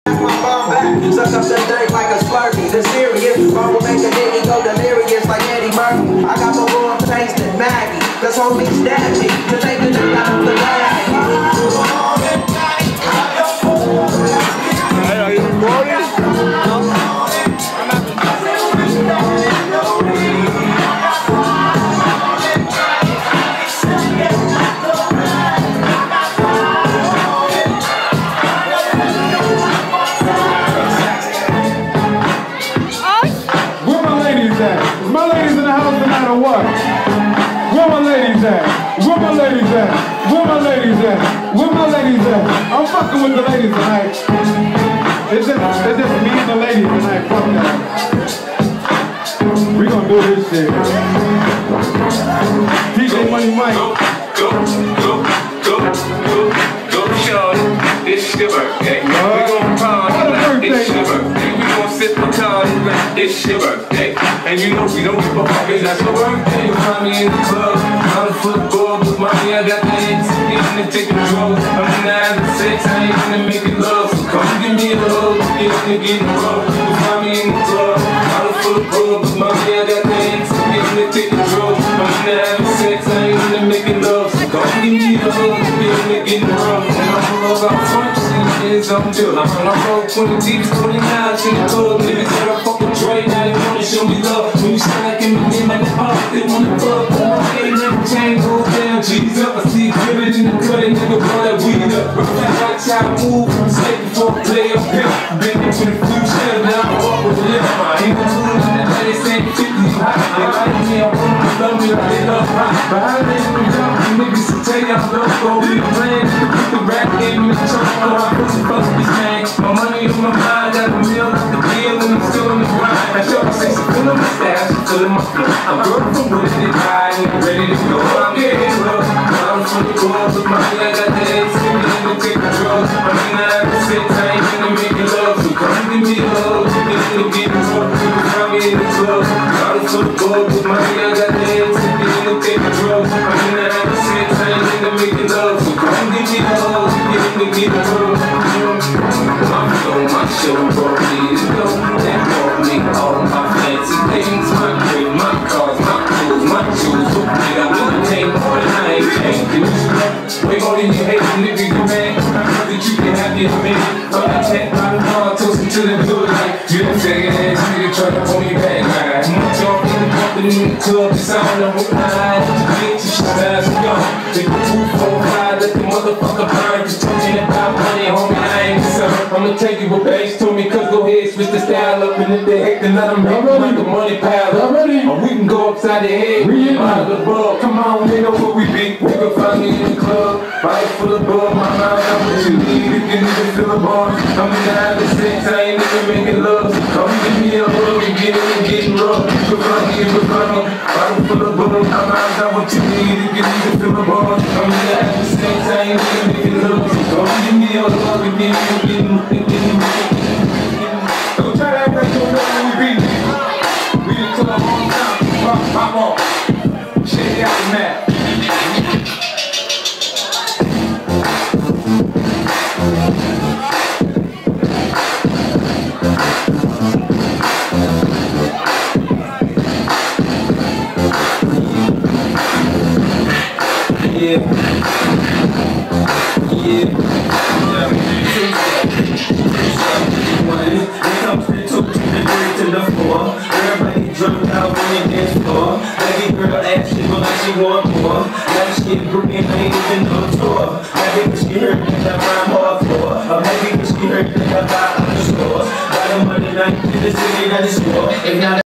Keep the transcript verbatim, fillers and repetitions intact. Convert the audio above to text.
my bum back, suck up the dirt like a Slurpee. The serious bone will make a nigga go delirious like Eddie Murphy. I got more raw taste than Maggie, cause homies stabbed me to take the nigga out of the bag. Hey, are you recording? Is my ladies in the house tonight or what? Where my ladies at? Where my ladies at? Where my ladies at? Where my ladies at? I'm fucking with the ladies tonight. It's just, it's just me and the ladies tonight. Fuck that. We gonna do this shit. D J Money Mike. Go, go, go, go, go, go, shorty. It's your birthday. We gon' party like it's your birthday. We gon' sip the party like it's your birthday. And you know we don't give a fuck, it's not your birthday. You find me in the club, on the football with money. I got the hits, getting to take drugs. I'm in the having sex, I ain't gonna make it love. So come give me a hug, get in the getting rough. You find me in the club, on the football with money. I got the hits, getting to take drugs. I'm in the having sex, I ain't gonna make it love. So come give me a hug, get in the getting rough. And I pull up out front, see the kids on chill. I'm on the road, twenty deeps, twenty-nine, in the club. Niggas that I fucking Dre, now they wanna show me love. When you stack in the name of the heart, they wanna fuck. Ain't never change, go down, G's up. I see cribbage in the cut, they nigga blow that weed up. Watch how I move, stay before I play up here. Been there for the future, now I walk with the lip. Ain't no tools in the day, they say fifty hot. They like me, I want them to love me like they love hot. Behind me, I'm jumping, niggas to tell y'all don't go be playing. Put the rap game in the trunk, oh, I put some fuck this man. My money on my mind, got a meal out the bill, and I'm still on the grind. I show my sexy, full of my stash, full of my flow. I'm girl from Wooded, high, and ready to go. I'm getting rough. I'm from the club with money, I got the head, skinny, and take the drugs. I'm in the having sex, I ain't gonna make it love. So come give me a hug, you get in the getting rough. You can find me in the club. I'm from the club with money, I got the head, skinny, and take the drugs. I'm in the having sex, I ain't gonna make it love. So come give me a hug, you get in the getting rough. I'm on my show, bro, please go. That brought me all my fancy things, my crib, my cars, my clothes, my shoes. Look, nigga, I really came more than I ain't changing. Way more than you hate, nigga, you man. I know that you can have your minute. I'm not ten by the bar, toasting to the good like you done second ass nigga try to pull me back. Right? Much off in the company in the club, it's on the hook line. Bitch, you should pass me on. Take the two, four, five, let the motherfucker burn. Just talking about money, homie, I ain't concerned. I'ma tell you what Bass told me, cause go ahead, switch the style up. And if they hate, then let them hate me like the money pile up. Or we can go upside the head, we out of the bug. Come on, they know what we be. We can find me in the club, body full of bug. My mind, I'm what you need, if you need to feel a bar. I'm in the having sex, I ain't even making love. Come give me a hug and get in and getting rough. You can find me in the club, body full of bug. My mind, I'm what you need, if you need to feel a bar. I'm in the having sex, I ain't even making love. Come give me a hug and get in and getting rough. Don't try to act like you don't know where we be. We the club on time, pop, pop on. Shake out the mat. Yeah. Yeah. Everybody drunk out on the dance floor. Baby girl ass she look like she want more. Now she get groupie and ain't even no tour. Maybe she heard that rhyme hard for. Or maybe she heard that I buy on the store. Got the money now you the city that is for.